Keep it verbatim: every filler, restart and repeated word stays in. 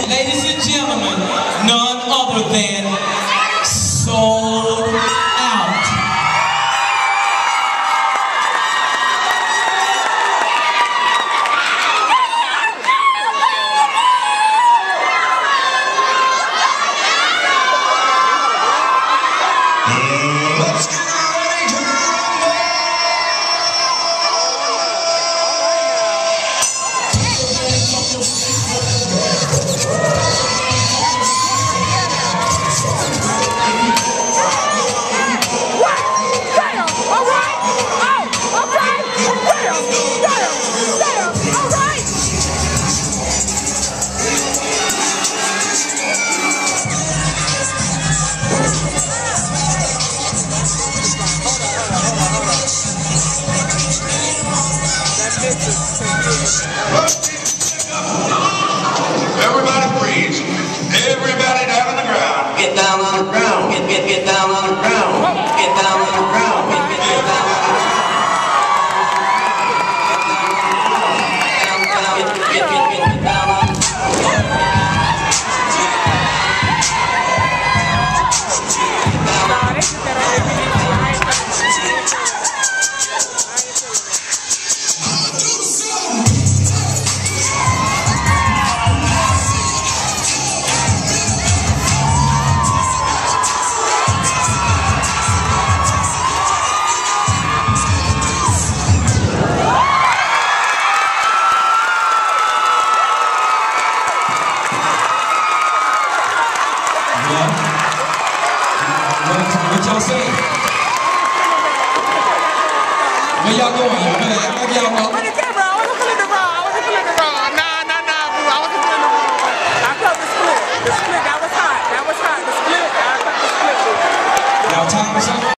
Ladies and gentlemen, none other than Sold Out. Let's get ready to rumble! Everybody freeze. Everybody down on the ground. Get down on the ground. Get get get down on the ground. Get down on the ground. Get get get down on the ground. Get get get get down on the ground. What y'all say? Where y'all going? Y'all better act like y'all know. Look at that, bro. I wasn't feeling the raw. I wasn't feeling the raw. Nah, nah, nah, boo. I wasn't feeling the raw. I felt the split. The split, that was hot. That was hot. The split, I felt the split. Y'all time or something?